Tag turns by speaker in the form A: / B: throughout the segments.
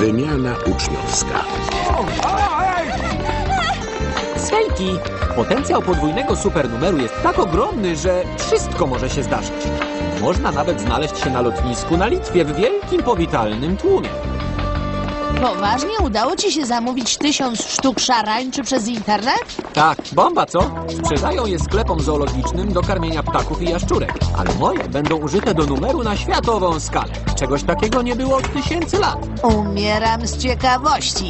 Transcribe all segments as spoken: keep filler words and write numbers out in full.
A: Wymiana uczniowska.
B: Sejki! Potencjał podwójnego supernumeru jest tak ogromny, że wszystko może się zdarzyć. Można nawet znaleźć się na lotnisku na Litwie w wielkim, powitalnym tłumie.
C: Poważnie udało ci się zamówić tysiąc sztuk szarańczy przez internet?
B: Tak, bomba, co? Sprzedają je sklepom zoologicznym do karmienia ptaków i jaszczurek. Ale moje będą użyte do numeru na światową skalę. Czegoś takiego nie było od tysięcy lat.
C: Umieram z ciekawości.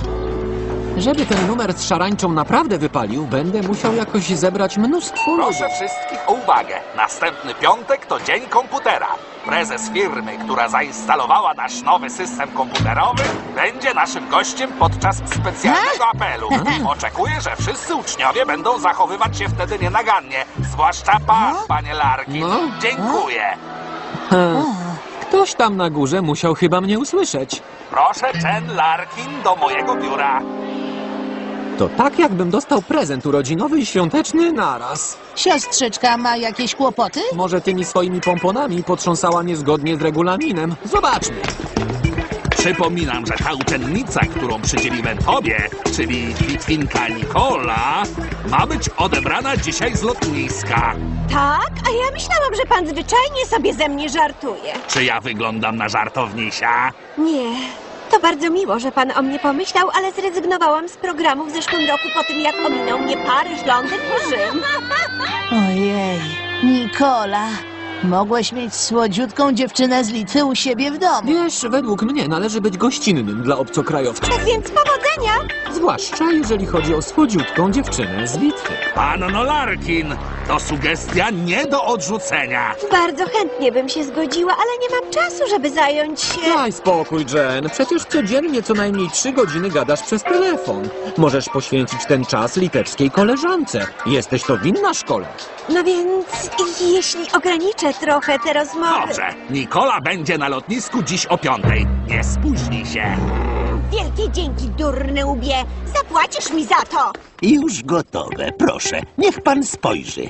B: Żeby ten numer z szarańczą naprawdę wypalił, będę musiał jakoś zebrać mnóstwo ludzi.
D: Proszę wszystkich o uwagę. Następny piątek to dzień komputera. Prezes firmy, która zainstalowała nasz nowy system komputerowy, będzie naszym gościem podczas specjalnego apelu. Oczekuję, że wszyscy uczniowie będą zachowywać się wtedy nienagannie. Zwłaszcza pan, panie Larkin.
B: No.
D: Dziękuję.
B: Hmm. Ktoś tam na górze musiał chyba mnie usłyszeć.
D: Proszę Chen Larkin do mojego biura.
B: To tak, jakbym dostał prezent urodzinowy i świąteczny naraz.
C: Siostrzyczka ma jakieś kłopoty?
B: Może tymi swoimi pomponami potrząsała niezgodnie z regulaminem. Zobaczmy.
D: Przypominam, że ta uczennica, którą przydzieliłem tobie, czyli Litwinka Nikola, ma być odebrana dzisiaj z lotniska.
E: Tak? A ja myślałam, że pan zwyczajnie sobie ze mnie żartuje.
D: Czy ja wyglądam na żartownisia?
E: Nie. To bardzo miło, że pan o mnie pomyślał, ale zrezygnowałam z programu w zeszłym roku po tym, jak ominął mnie Paryż, Londyn i Rzym.
C: Ojej, Nikola, mogłeś mieć słodziutką dziewczynę z Litwy u siebie w domu.
B: Wiesz, według mnie należy być gościnnym dla obcokrajowców.
E: Tak więc powodzenia!
B: Zwłaszcza jeżeli chodzi o słodziutką dziewczynę z Litwy.
D: Panno Larkin, to sugestia nie do odrzucenia.
E: Bardzo chętnie bym się zgodziła, ale nie mam czasu, żeby zająć się...
B: Daj spokój, Jen. Przecież codziennie co najmniej trzy godziny gadasz przez telefon. Możesz poświęcić ten czas litewskiej koleżance. Jesteś to winna szkole.
E: No więc, jeśli ograniczę trochę te rozmowy...
D: Dobrze, Nikola będzie na lotnisku dziś o piątej. Nie spóźnij się.
E: Wielkie dzięki, durny łbie. Zapłacisz mi za to.
F: Już gotowe, proszę. Niech pan spojrzy.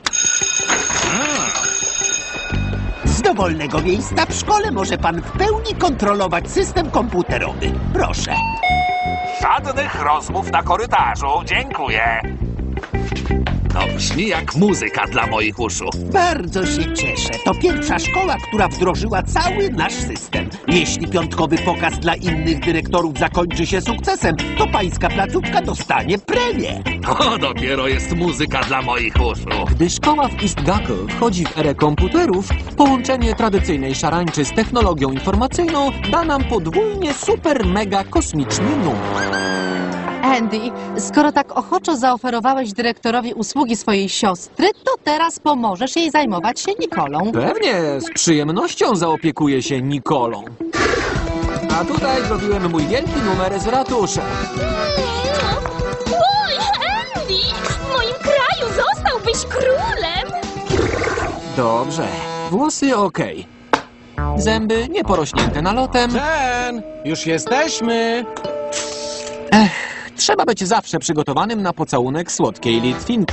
F: Z dowolnego miejsca w szkole może pan w pełni kontrolować system komputerowy. Proszę.
D: Żadnych rozmów na korytarzu. Dziękuję. To brzmi jak muzyka dla moich uszu.
F: Bardzo się cieszę. To pierwsza szkoła, która wdrożyła cały nasz system. Jeśli piątkowy pokaz dla innych dyrektorów zakończy się sukcesem, to pańska placówka dostanie premię.
D: To dopiero jest muzyka dla moich uszu.
B: Gdy szkoła w East Gackle wchodzi w erę komputerów, połączenie tradycyjnej szarańczy z technologią informacyjną da nam podwójnie super mega kosmiczny numer.
G: Andy, skoro tak ochoczo zaoferowałeś dyrektorowi usługi swojej siostry, to teraz pomożesz jej zajmować się Nikolą.
B: Pewnie, z przyjemnością zaopiekuję się Nikolą. A tutaj zrobiłem mój wielki numer z ratuszem.
H: Oj, Andy! W moim kraju zostałbyś królem!
B: Dobrze, włosy okej. Zęby nie porośnięte nalotem.
I: Jen, już jesteśmy!
B: Ech, trzeba być zawsze przygotowanym na pocałunek słodkiej Litwinki.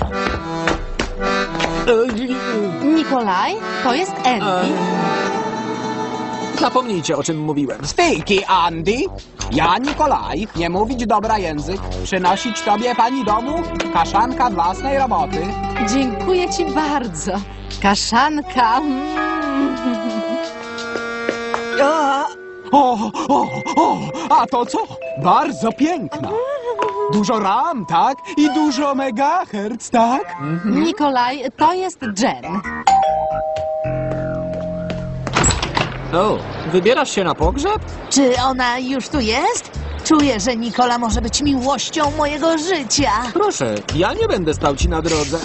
G: Nikolaj, to jest Andy.
B: Zapomnijcie, o czym mówiłem.
I: Styki, Andy! Ja, Nikolaj, nie mówić dobra język, przynosić tobie pani domu kaszanka własnej roboty.
G: Dziękuję ci bardzo. Kaszanka. Mm.
I: O, o, o, a to co? Bardzo piękna. Dużo ram, tak? I dużo megahertz, tak?
G: Nikolaj, to jest Jen.
B: O, wybierasz się na pogrzeb?
C: Czy ona już tu jest? Czuję, że Nikola może być miłością mojego życia.
B: Proszę, ja nie będę stał ci na drodze.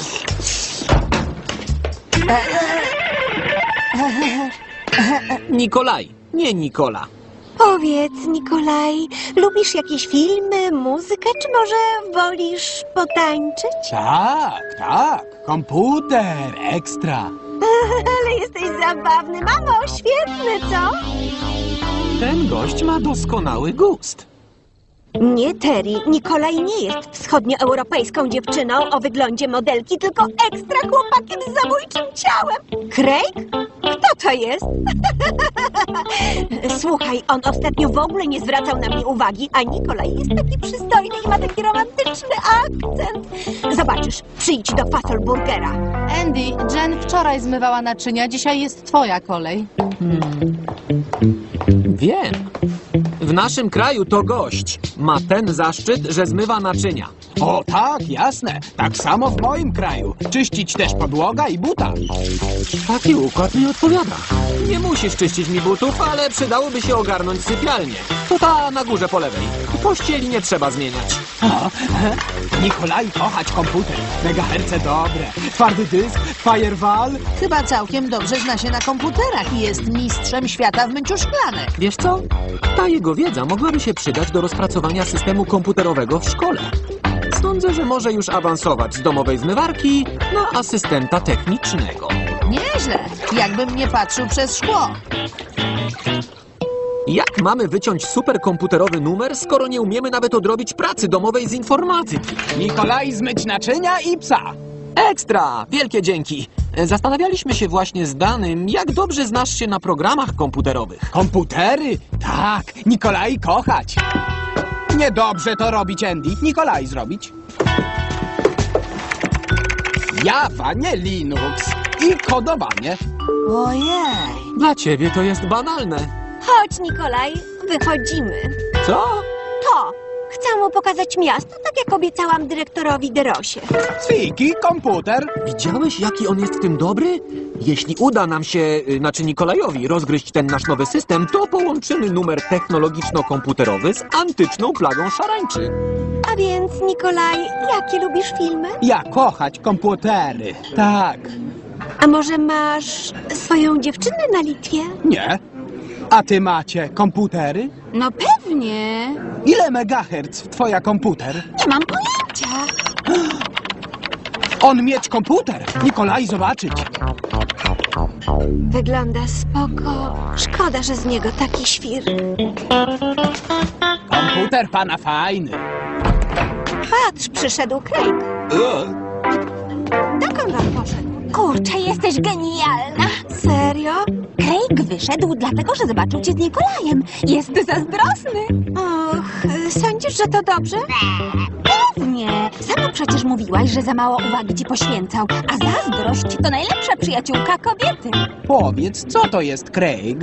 B: Nikolaj, nie Nikola.
E: Powiedz, Nikolaj, lubisz jakieś filmy, muzykę, czy może wolisz potańczyć?
I: Tak, tak. Komputer, ekstra.
E: Ale jesteś zabawny, mamo, świetny, co?
B: Ten gość ma doskonały gust.
E: Nie, Terry, Nikolaj nie jest wschodnioeuropejską dziewczyną o wyglądzie modelki, tylko ekstra chłopakiem z zabójczym ciałem. Craig? Kto to jest? Słuchaj, on ostatnio w ogóle nie zwracał na mnie uwagi, a Nikolaj jest taki przystojny i ma taki romantyczny akcent. Zobaczysz, przyjdź do Fasolburgera.
G: Andy, Jen wczoraj zmywała naczynia, dzisiaj jest twoja kolej.
B: Wiem. W naszym kraju to gość. Ma ten zaszczyt, że zmywa naczynia.
I: O tak, jasne. Tak samo w moim kraju. Czyścić też podłoga i buta.
B: Taki układ mi odpowiada. Nie musisz czyścić mi butów, ale przydałoby się ogarnąć sypialnię. To ta na górze po lewej. Pościeli nie trzeba zmieniać.
I: O, e? Nikolaj, kochać komputer. Megaherce dobre. Twardy dysk, firewall.
C: Chyba całkiem dobrze zna się na komputerach i jest mistrzem świata w myciu szklanek.
B: Wiesz co? Ta jego wiedza mogłaby się przydać do rozpracowania systemu komputerowego w szkole. Sądzę, że może już awansować z domowej zmywarki na asystenta technicznego.
C: Nieźle, jakbym nie patrzył przez szkło.
B: Jak mamy wyciąć superkomputerowy numer, skoro nie umiemy nawet odrobić pracy domowej z informatyki?
I: Nikolaj, zmyć naczynia i psa.
B: Ekstra! Wielkie dzięki! Zastanawialiśmy się właśnie z Danym, jak dobrze znasz się na programach komputerowych.
I: Komputery? Tak, Nikolaj, kochać. Niedobrze to robić, Andy. Nikolaj zrobić. Java, nie Linux. I kodowanie.
C: Ojej.
B: Dla ciebie to jest banalne.
E: Chodź, Nikolaj, wychodzimy.
B: Co?
E: To, chcę mu pokazać miasto, tak jak obiecałam dyrektorowi Derosie.
I: Cwiki, komputer.
B: Widziałeś, jaki on jest w tym dobry? Jeśli uda nam się, y, znaczy Nikolajowi, rozgryźć ten nasz nowy system, to połączymy numer technologiczno-komputerowy z antyczną plagą szarańczy.
E: A więc, Nikolaj, jakie lubisz filmy?
I: Ja kochać komputery. Tak.
E: A może masz swoją dziewczynę na Litwie?
I: Nie. A ty macie komputery?
H: No pewnie.
I: Ile megaherc twoja komputer?
H: Nie mam pojęcia.
I: On mieć komputer. Nikolaj, zobaczyć.
E: Wygląda spoko. Szkoda, że z niego taki świr.
I: Komputer pana fajny.
E: Patrz, przyszedł Craig. Dokąd on poszedł?
H: Kurczę, jesteś genialna.
E: Serio?
H: Craig wyszedł dlatego, że zobaczył cię z Nikolajem. Jest zazdrosny.
E: Och, sądzisz, że to dobrze?
H: Pewnie. Sama przecież mówiłaś, że za mało uwagi ci poświęcał. A zazdrość to najlepsza przyjaciółka kobiety.
I: Powiedz, co to jest Craig?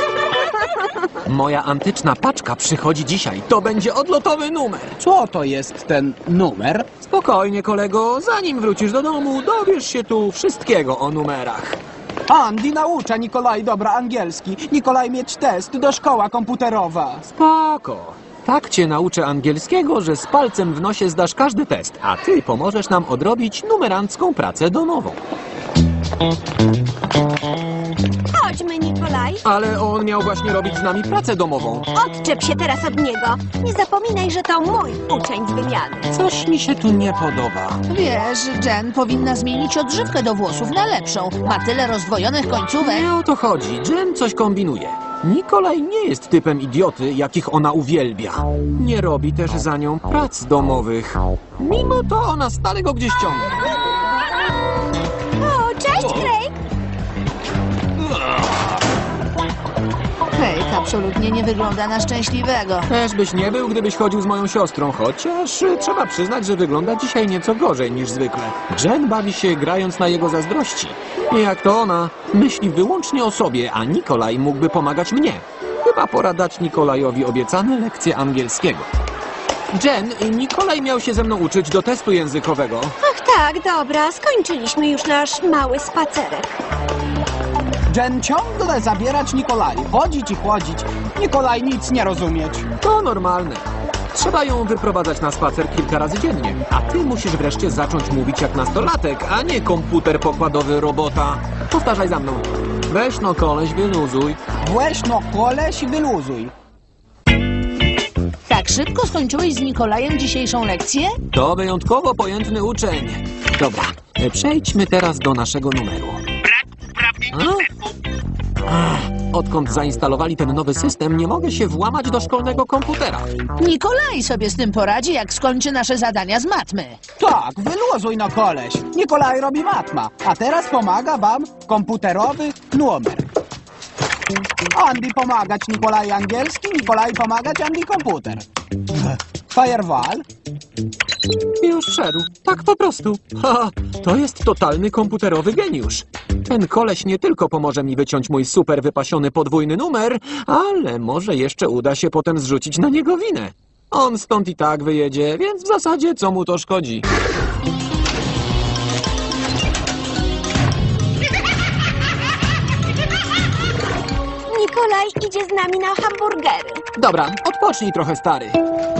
B: Moja antyczna paczka przychodzi dzisiaj. To będzie odlotowy numer.
I: Co to jest ten numer?
B: Spokojnie, kolego. Zanim wrócisz do domu, dowiesz się tu wszystkiego o numerach.
I: Andy naucza Nikolaj dobra angielski. Nikolaj mieć test do szkoła komputerowa.
B: Spoko. Tak cię nauczę angielskiego, że z palcem w nosie zdasz każdy test, a ty pomożesz nam odrobić numerancką pracę domową.
E: Chodźmy, Nikolaj.
B: Ale on miał właśnie robić z nami pracę domową.
E: Odczep się teraz od niego. Nie zapominaj, że to mój uczeń z wymiany.
B: Coś mi się tu nie podoba.
C: Wiesz, Jen powinna zmienić odżywkę do włosów na lepszą. Ma tyle rozdwojonych końcówek.
B: Nie o to chodzi. Jen coś kombinuje. Nikolaj nie jest typem idioty, jakich ona uwielbia. Nie robi też za nią prac domowych. Mimo to ona stale go gdzieś ciągnie.
E: O, cześć, Craig.
C: Craig absolutnie nie wygląda na szczęśliwego.
B: Też byś nie był, gdybyś chodził z moją siostrą, chociaż y, trzeba przyznać, że wygląda dzisiaj nieco gorzej niż zwykle. Jen bawi się grając na jego zazdrości. Nie jak to ona, myśli wyłącznie o sobie, a Nikolaj mógłby pomagać mnie. Chyba pora dać Nikolajowi obiecane lekcje angielskiego. Jen, Nikolaj miał się ze mną uczyć do testu językowego.
E: Ach tak, dobra, skończyliśmy już nasz mały spacerek.
I: Jen ciągle zabierać Nikolaj. Chodzić i chodzić. Nikolaj nic nie rozumieć.
B: To normalne. Trzeba ją wyprowadzać na spacer kilka razy dziennie. A ty musisz wreszcie zacząć mówić jak nastolatek, a nie komputer pokładowy robota. Powtarzaj za mną. Weź no koleś, wyluzuj.
I: Weź no koleś i wyluzuj.
C: Tak szybko skończyłeś z Nikolajem dzisiejszą lekcję?
B: To wyjątkowo pojętny uczeń. Dobra, przejdźmy teraz do naszego numeru. Ach, odkąd zainstalowali ten nowy system, nie mogę się włamać do szkolnego komputera.
C: Nikolaj sobie z tym poradzi, jak skończy nasze zadania z matmy.
I: Tak, wyluzuj no koleś. Nikolaj robi matma, a teraz pomaga wam komputerowy numer. Andy pomagać Nikolaj angielski, Nikolaj pomagać Andy komputer. Firewall?
B: Już wszedł. Tak po prostu. Ha, to jest totalny komputerowy geniusz. Ten koleś nie tylko pomoże mi wyciąć mój super wypasiony podwójny numer, ale może jeszcze uda się potem zrzucić na niego winę. On stąd i tak wyjedzie, więc w zasadzie co mu to szkodzi?
E: Nikolaj idzie z nami na hamburgery.
B: Dobra, odpocznij trochę, stary.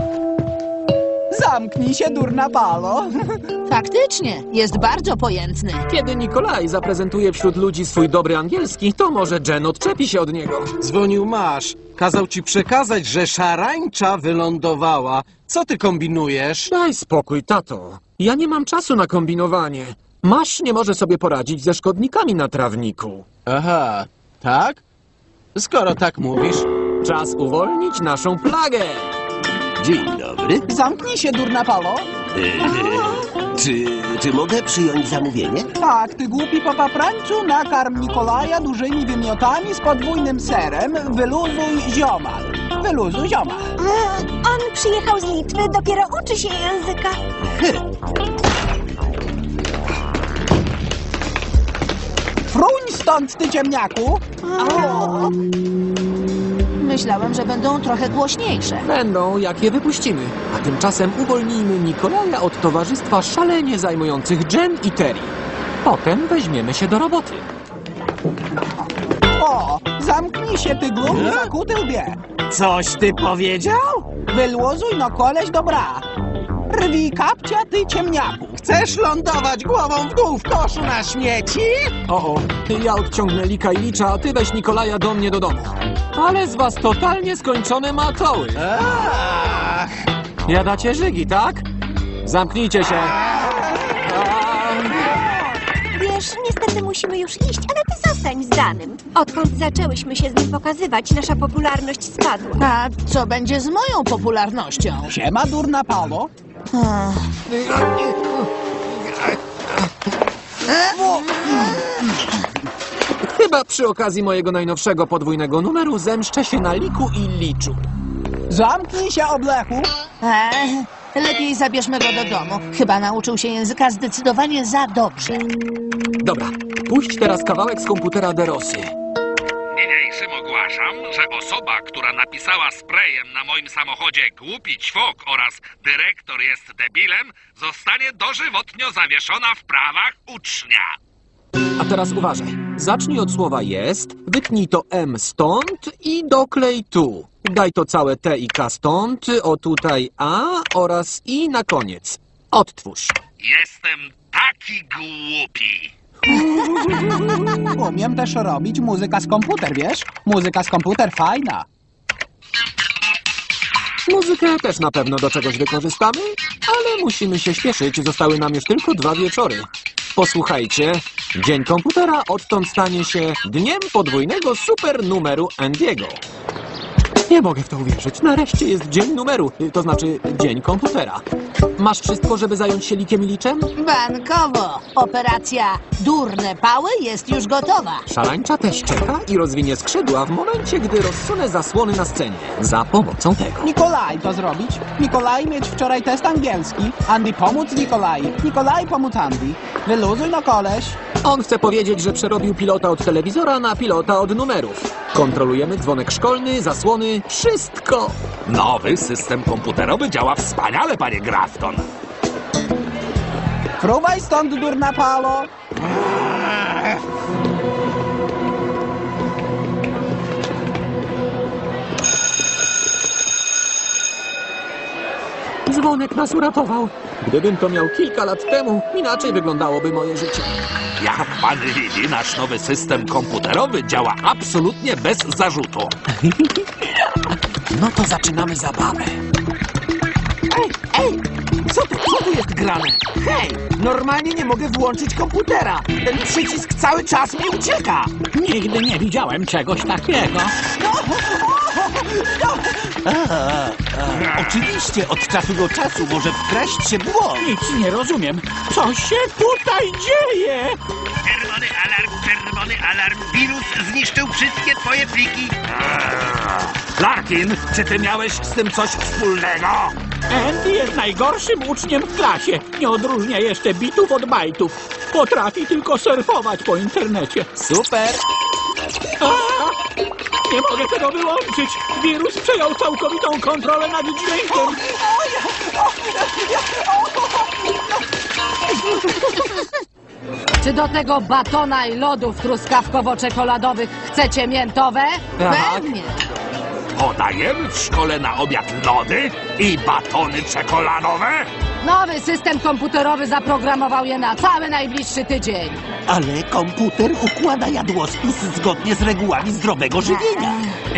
I: Zamknij się, durna palo.
C: Faktycznie, jest bardzo pojętny.
B: Kiedy Nikolaj zaprezentuje wśród ludzi swój dobry angielski, to może Jen odczepi się od niego.
J: Dzwonił Masz. Kazał ci przekazać, że szarańcza wylądowała. Co ty kombinujesz?
B: Daj spokój, tato. Ja nie mam czasu na kombinowanie. Masz nie może sobie poradzić ze szkodnikami na trawniku.
J: Aha, tak? Skoro tak mówisz...
B: Czas uwolnić naszą plagę.
F: Dzień dobry.
I: Zamknij się, durna palo.
F: Czy, czy mogę przyjąć zamówienie?
I: Tak, ty głupi papaprańczu, nakarm Nikolaja dużymi wymiotami z podwójnym serem. Wyluzuj ziomal. Wyluzuj ziomal.
E: E, On przyjechał z Litwy, dopiero uczy się języka.
I: Fruń stąd, ty ciemniaku.
C: Myślałem, że będą trochę głośniejsze.
B: Będą, jak je wypuścimy. A tymczasem uwolnijmy Nikolaja od towarzystwa szalenie zajmujących Jen i Terry. Potem weźmiemy się do roboty.
I: O, zamknij się, ty głupi zakuty łbie.
F: Coś ty powiedział?
I: Wyluzuj, no koleś dobra. Rwij kapcia, ty ciemniaku.
J: Chcesz lądować głową w dół w koszu na śmieci?
B: O, o, ja odciągnę Lika i Licza, a ty weź Nikolaja do mnie do domu. Ale z was totalnie skończone matoły.
J: Ach,
B: Jadacie żygi, tak? Zamknijcie się.
E: Wiesz, niestety musimy już iść, ale ty zostań z Danym. Odkąd zaczęłyśmy się z nim pokazywać, nasza popularność spadła.
C: A co będzie z moją popularnością?
I: Siema, durna palo.
B: Chyba przy okazji mojego najnowszego podwójnego numeru zemszczę się na Liku i Liczu.
I: Zamknij się, oblechu.
C: Eee, lepiej zabierzmy go do domu. Chyba nauczył się języka zdecydowanie za dobrze.
B: Dobra, puść teraz kawałek z komputera Derosy.
D: Niniejszym ogłaszam, że osoba, która napisała sprayem na moim samochodzie głupi ćwok oraz dyrektor jest debilem, zostanie dożywotnio zawieszona w prawach ucznia.
B: A teraz uważaj. Zacznij od słowa jest, wytnij to M stąd i doklej tu. Daj to całe T i K stąd, o tutaj A oraz I na koniec. Odtwórz.
D: Jestem taki głupi.
I: Umiem też robić muzyka z komputer, wiesz? Muzyka z komputer fajna.
B: Muzykę też na pewno do czegoś wykorzystamy, ale musimy się śpieszyć. Zostały nam już tylko dwa wieczory. Posłuchajcie, Dzień Komputera odtąd stanie się dniem podwójnego super numeru Andiego. Nie mogę w to uwierzyć. Nareszcie jest dzień numeru, to znaczy Dzień Komputera. Masz wszystko, żeby zająć się Likiem i Liczem?
C: Bankowo. Operacja Durne Pały jest już gotowa.
B: Szarańcza też czeka i rozwinie skrzydła w momencie, gdy rozsunę zasłony na scenie. Za pomocą tego.
I: Nikolaj to zrobić. Nikolaj mieć wczoraj test angielski. Andy pomóc Nikolaj. Nikolaj pomóc Andy. Wyluzuj no koleś.
B: On chce powiedzieć, że przerobił pilota od telewizora na pilota od numerów. Kontrolujemy dzwonek szkolny, zasłony, wszystko.
D: Nowy system komputerowy działa wspaniale, panie Grafton.
I: Fruwaj stąd, durna palo.
B: Dzwonek nas uratował. Gdybym to miał kilka lat temu, inaczej wyglądałoby moje życie.
D: Jak pan widzi, nasz nowy system komputerowy działa absolutnie bez zarzutu.
B: No to zaczynamy zabawę.
F: Ej, ej! Co tu, co tu jest grane? Hej! Normalnie nie mogę włączyć komputera. Ten przycisk cały czas mi ucieka.
K: Nigdy nie widziałem czegoś takiego.
F: A, a, oczywiście, od czasu do czasu może wkraść się błąd.
K: Nic nie rozumiem. Co się tutaj dzieje?
D: Czerwony alarm, czerwony
F: Zielony alarm. Wirus zniszczył wszystkie twoje pliki.
D: Larkin, czy ty miałeś z tym coś wspólnego?
K: Andy jest najgorszym uczniem w klasie. Nie odróżnia jeszcze bitów od bajtów. Potrafi tylko surfować po internecie.
B: Super!
K: A! Nie mogę tego wyłączyć. Wirus przejął całkowitą kontrolę nad dźwiękiem.
G: Czy do tego batona i lodów truskawkowo-czekoladowych chcecie miętowe?
C: Pewnie.
D: Podajemy w szkole na obiad lody i batony czekoladowe?
G: Nowy system komputerowy zaprogramował je na cały najbliższy tydzień.
F: Ale komputer układa jadłospis zgodnie z regułami zdrowego żywienia.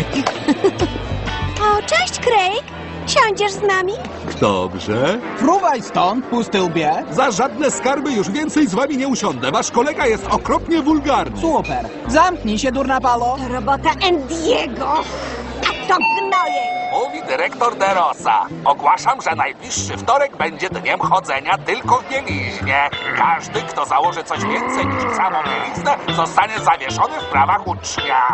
E: O, cześć, Craig. Siądziesz z nami?
I: Dobrze. Fruwaj stąd, pusty łbie. Za żadne skarby już więcej z wami nie usiądę. Wasz kolega jest okropnie wulgarny. Super. Zamknij się, durna palo.
E: To robota Andiego. A to gnoje.
D: Mówi dyrektor De Rosa. Ogłaszam, że najbliższy wtorek będzie dniem chodzenia tylko w bieliźnie. Każdy, kto założy coś więcej niż samą bieliznę, zostanie zawieszony w prawach ucznia.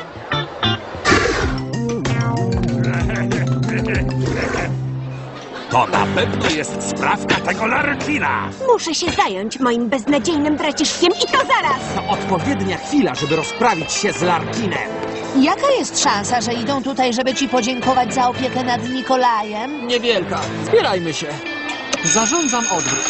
D: To na pewno jest sprawka tego Larkina.
E: Muszę się zająć moim beznadziejnym braciszkiem i to zaraz.
J: To odpowiednia chwila, żeby rozprawić się z Larkinem.
C: Jaka jest szansa, że idą tutaj, żeby ci podziękować za opiekę nad Nikolajem?
B: Niewielka. Zbierajmy się. Zarządzam odwrót.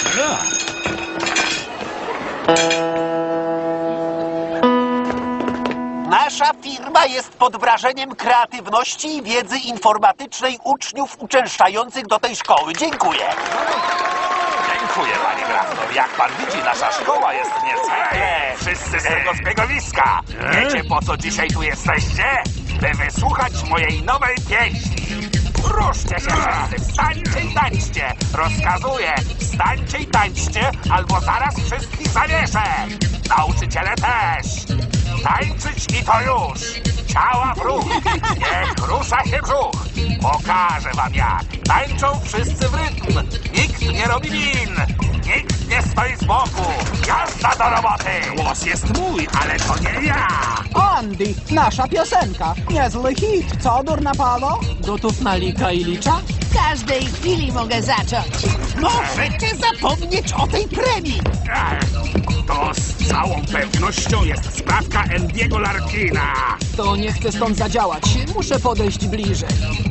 F: Nasza firma jest pod wrażeniem kreatywności i wiedzy informatycznej uczniów uczęszczających do tej szkoły. Dziękuję.
D: Dziękuję, panie Grafton. Jak pan widzi, nasza szkoła jest niezwykle. Wszyscy z tego zbiegowiska. Wiecie, po co dzisiaj tu jesteście? By wysłuchać mojej nowej pieśni. Ruszcie się wszyscy, wstańcie i tańczcie. Rozkazuję, wstańcie i tańczcie, albo zaraz wszystkich zawieszę. Nauczyciele też. Tańczyć i to już. Ciała w ruch. Niech rusza się brzuch. Pokażę wam jak. Tańczą wszyscy w rytm. Nikt nie robi min. Nikt nie stoi z boku. Jazda do roboty. Głos jest mój, ale to nie ja.
I: Andy, nasza piosenka. Niezły hit, co, durna palo?
B: Gotów na lika i licza?
C: W każdej chwili mogę zacząć.
F: Możecie zapomnieć o tej premii.
D: To z całą pewnością jest sprawka Andiego Larkina.
B: To nie chcę stąd zadziałać. Muszę podejść bliżej.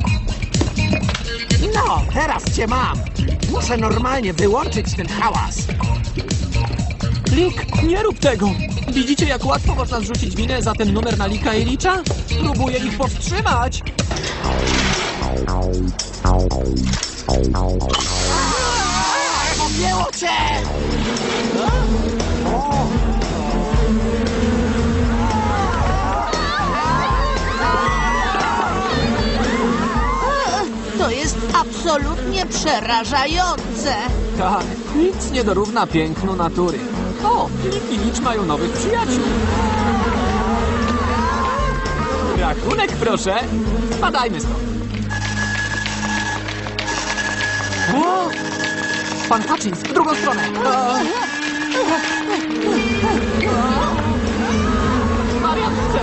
J: No, teraz cię mam. Muszę normalnie wyłączyć ten hałas.
B: Lik, nie rób tego! Widzicie, jak łatwo można zrzucić winę za ten numer na lika i licza? Próbuję ich powstrzymać!
F: Objęło cię!
C: To jest absolutnie przerażające.
B: Tak, nic nie dorówna pięknu natury. O, Lik i Licz mają nowych przyjaciół. Rachunek, proszę. Spadajmy stąd. O! Pan Hutchins, w drugą stronę. Wariatce.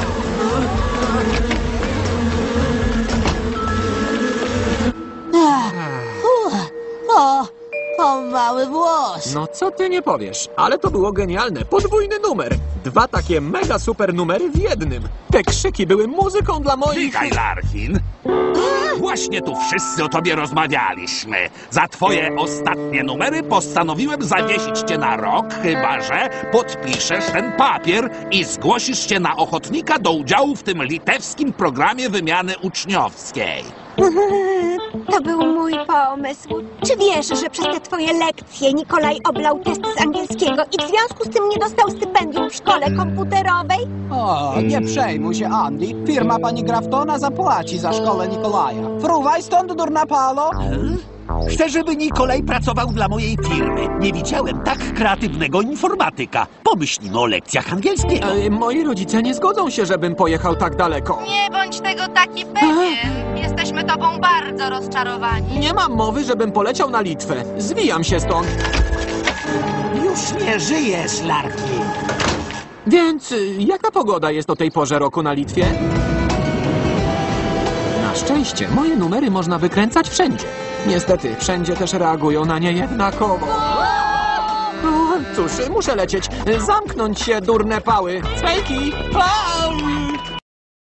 C: O, o mały włos.
B: No co ty nie powiesz, ale to było genialne. Podwójny numer. Dwa takie mega super numery w jednym. Te krzyki były muzyką dla moich...
D: Czekaj, Larkin. Właśnie tu wszyscy o tobie rozmawialiśmy. Za twoje ostatnie numery postanowiłem zawiesić cię na rok, chyba że podpiszesz ten papier i zgłosisz się na ochotnika do udziału w tym litewskim programie wymiany uczniowskiej.
E: To był mój pomysł. Czy wiesz, że przez te twoje lekcje Nikolaj oblał test z angielskiego i w związku z tym nie dostał stypendium w szkole komputerowej?
I: O, nie przejmuj się, Andy. Firma pani Graftona zapłaci za szkołę Nikolaja. Fruwaj stąd, durna palo.
F: Chcę, żeby Nikolaj pracował dla mojej firmy. Nie widziałem tak kreatywnego informatyka. Pomyślimy o lekcjach angielskiego.
B: E, moi rodzice nie zgodzą się, żebym pojechał tak daleko.
G: Nie bądź tego taki pewien. Jesteśmy tobą bardzo rozczarowani.
B: Nie mam mowy, żebym poleciał na Litwę. Zwijam się stąd.
F: Już nie żyjesz, Larkin.
B: Więc y, jaka pogoda jest o tej porze roku na Litwie? Na szczęście moje numery można wykręcać wszędzie. Niestety, wszędzie też reagują na nie jednakowo. O, cóż, muszę lecieć. Zamknąć się, durne pały. Spajki! Au!